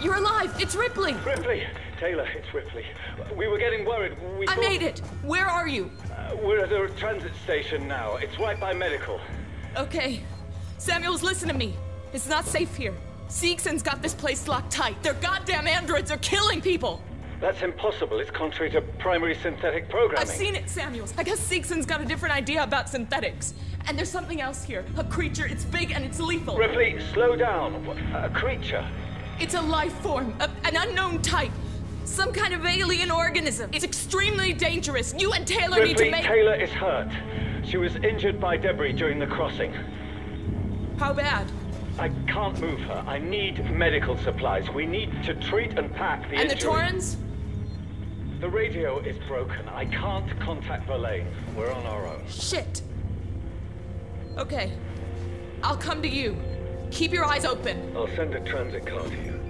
You're alive! It's Ripley! Ripley! Taylor, it's Ripley. We were getting worried. I made it! Where are you? We're at a transit station now. It's right by medical. Okay. Samuels, listen to me. It's not safe here. Seegson's got this place locked tight. Their goddamn androids are killing people! That's impossible. It's contrary to primary synthetic programming. I've seen it, Samuels. I guess Seegson's got a different idea about synthetics. And there's something else here. A creature. It's big and it's lethal. Ripley, slow down. A creature? It's a life form. An unknown type. Some kind of alien organism. It's extremely dangerous. You and Taylor need to make... Taylor is hurt. She was injured by debris during the crossing. How bad? I can't move her. I need medical supplies. We need to treat and pack the injury. And the Torrens? The radio is broken. I can't contact Verlaine. We're on our own. Shit. Okay. I'll come to you. Keep your eyes open. I'll send a transit car to you.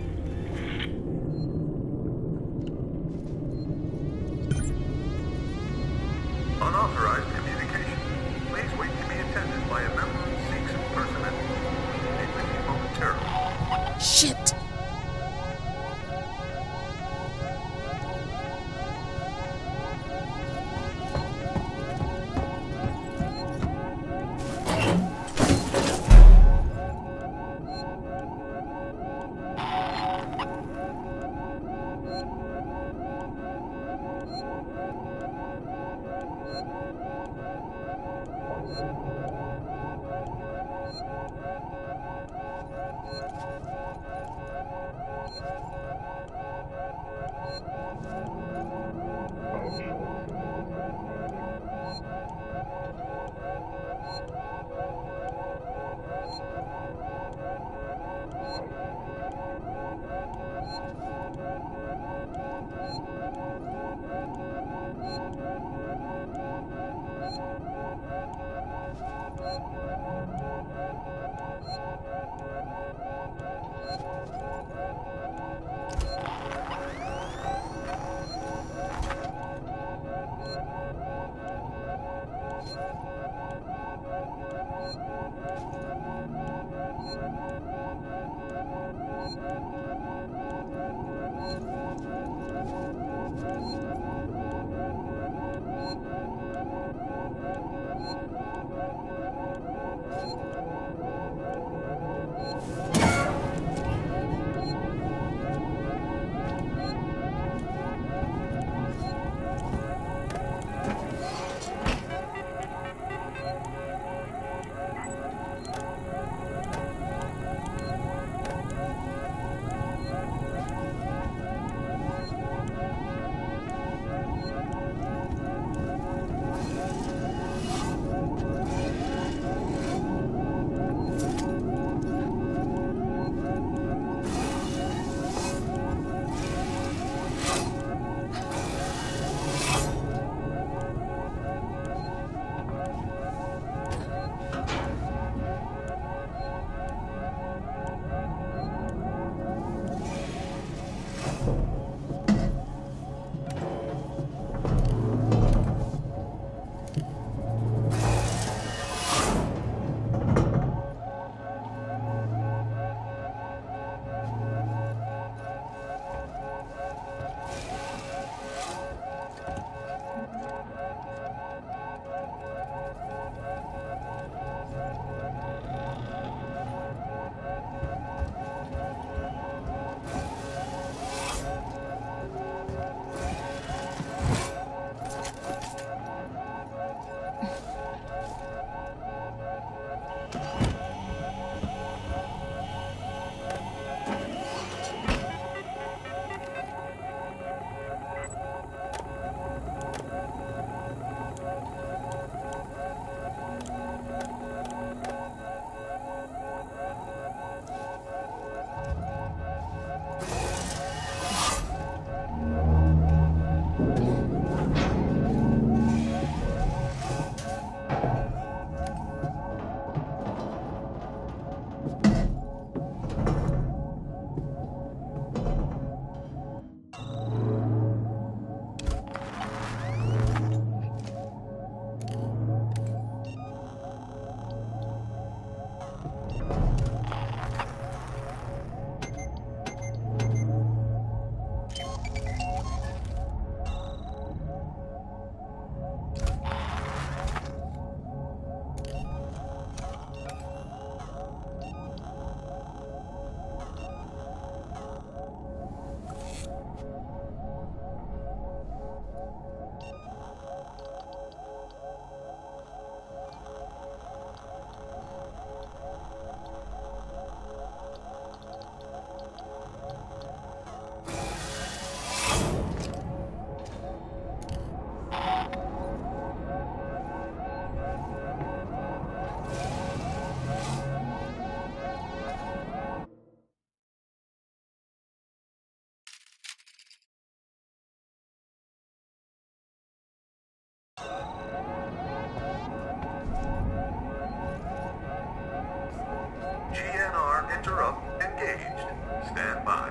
Unauthorized communication. Please wait to be attended by a member of Seegson personnel. It will be momentarily. Shit! interrupt engaged. Stand by.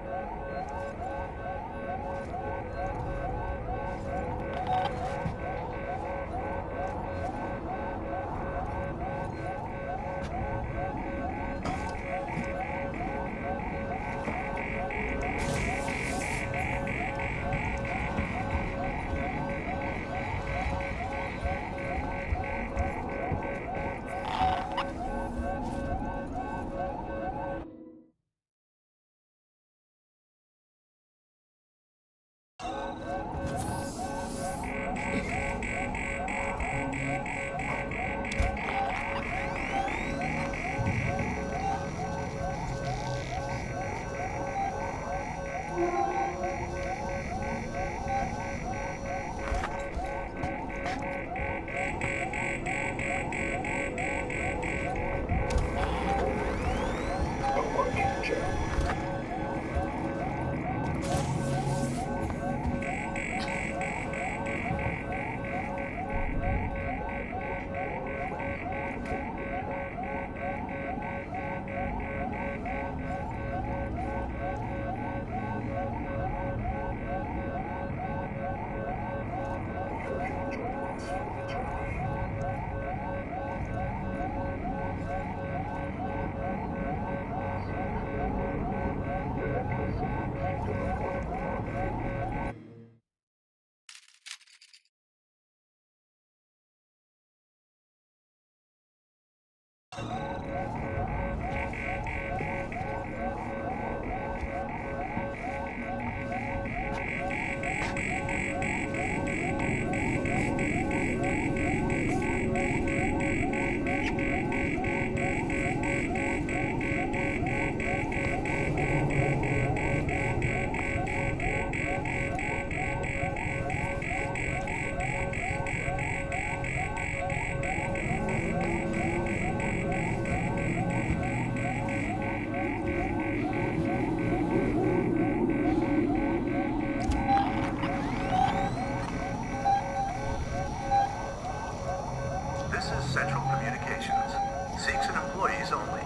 Central Communications. Seeks and employees only.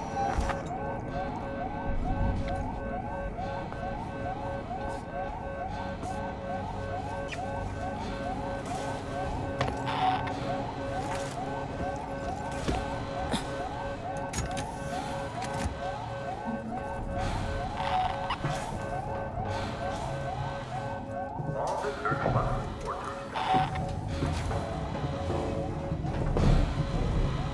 All visitors must report to reception.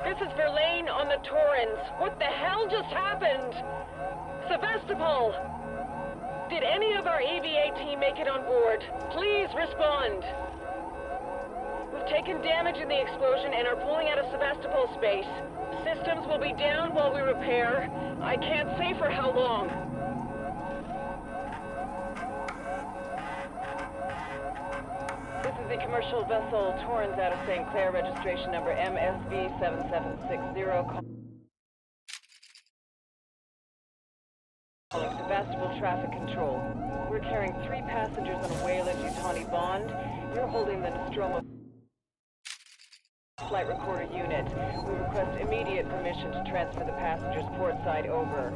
This is Verlaine on the Torrens. What the hell just happened? Sevastopol! Did any of our EVA team make it on board? Please respond. We've taken damage in the explosion and are pulling out of Sevastopol space. Systems will be down while we repair. I can't say for how long. This is the commercial vessel Torrens out of St. Clair, registration number MSV 7760. Calling Sevastopol Traffic Control. We're carrying 3 passengers on a Weyland-Yutani bond. You're holding the Nostromo flight recorder unit. We request immediate permission to transfer the passengers port side over.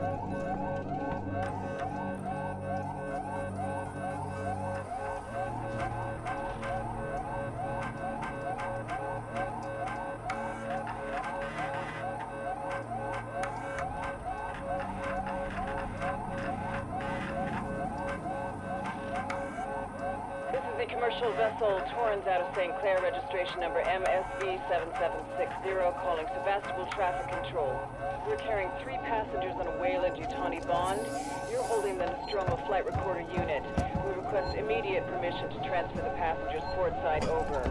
Commercial vessel Torrens out of St. Clair, registration number MSV 7760, calling Sevastopol Traffic Control. We're carrying 3 passengers on a Weyland-Yutani bond. You're holding the Nostromo flight recorder unit. We request immediate permission to transfer the passengers port side over.